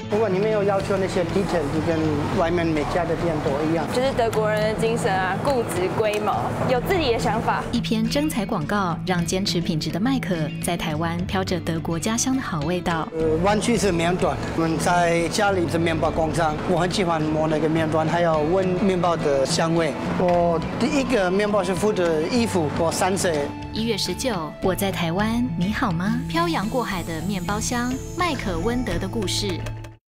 不过你没有要求那些 detail， 就跟外面每家的店都一样。 就是德国人的精神啊，固执龟毛，有自己的想法。 一篇征才广告，让坚持品质的麦克在台湾飘着德国家乡的好味道。 湾区是面团，我们在家里是面包工厂，我很喜欢摸那个面团，还有闻面包的香味。我第一个面包师傅的衣服，我3岁。 1月19，我在台湾，你好吗？漂洋过海的面包箱，麦克温德的故事。